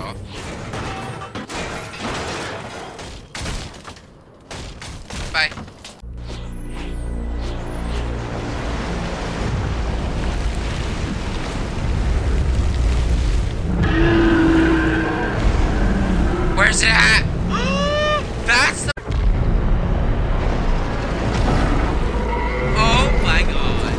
off. Bye. Where's it at? That's the... Oh my god.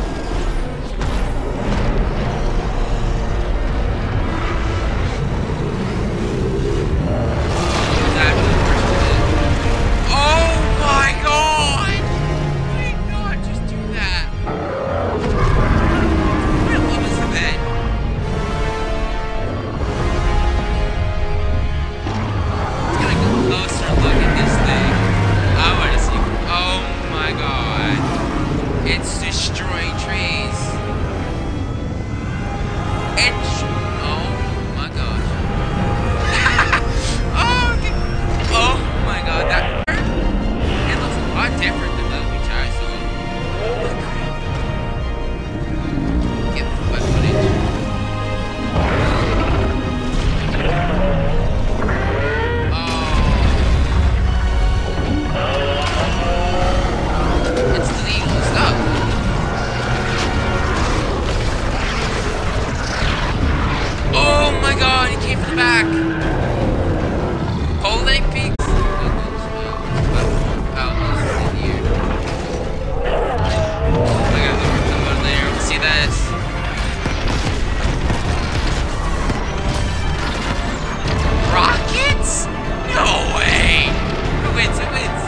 Oh my god! Why not just do that? What level is the bed? Let's get a closer look at this thing. I wanna see. Oh my god. It's destroying trees. It's... Oh my gosh. Oh my god, that... It looks a lot different than the which I saw. Get my footage. Oh. It's deleting the stuff. Oh my god, he came from the back. Holding peaks. See this? Rockets? No way! Who wins? Who wins?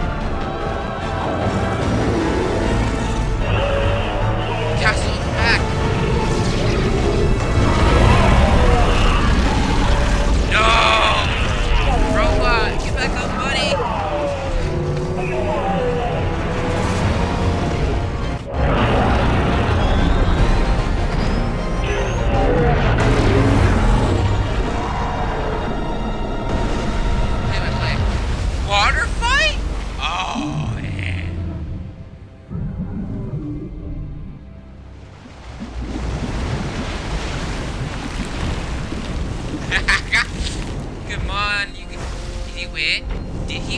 Castle back. No! Robot, get back up, buddy! Water fight? Oh, yeah. Come on, you can... Did he win? Did he?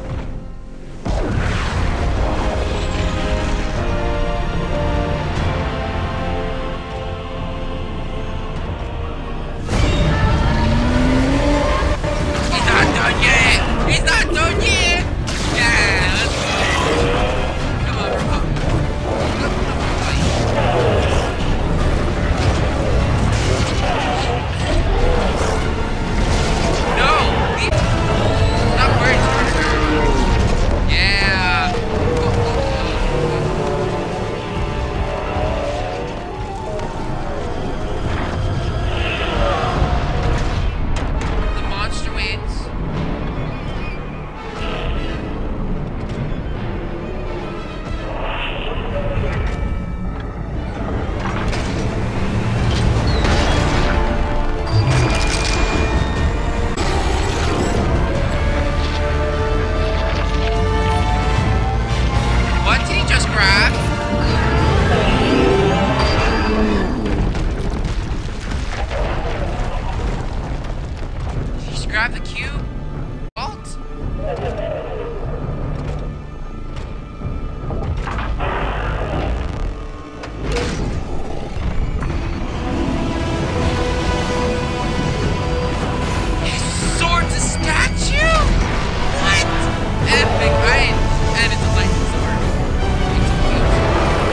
He's not done yet! He's not done yet! Yeah, let's go! Come on, robot. No! Stop where it's harder! Yeah! The monster wins. What did he just grab? Did he just grab the cube? Vault? His sword's a statue? What? Epic. And it's a lightning sword. It's beautiful.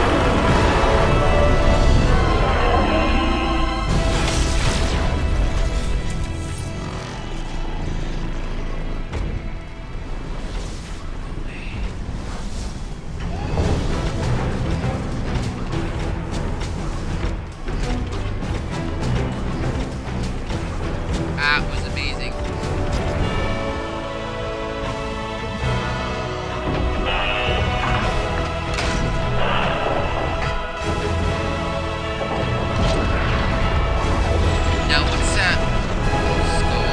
That was amazing. Now what's that? Skull.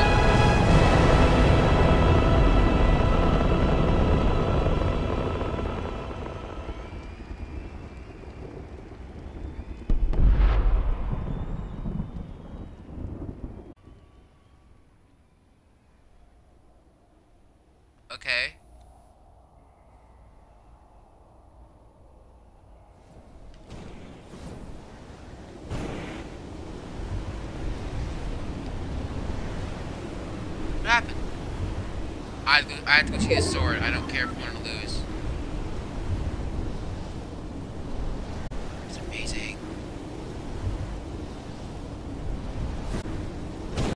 Okay. What happened? I have to go see the sword. I don't care if we want to lose.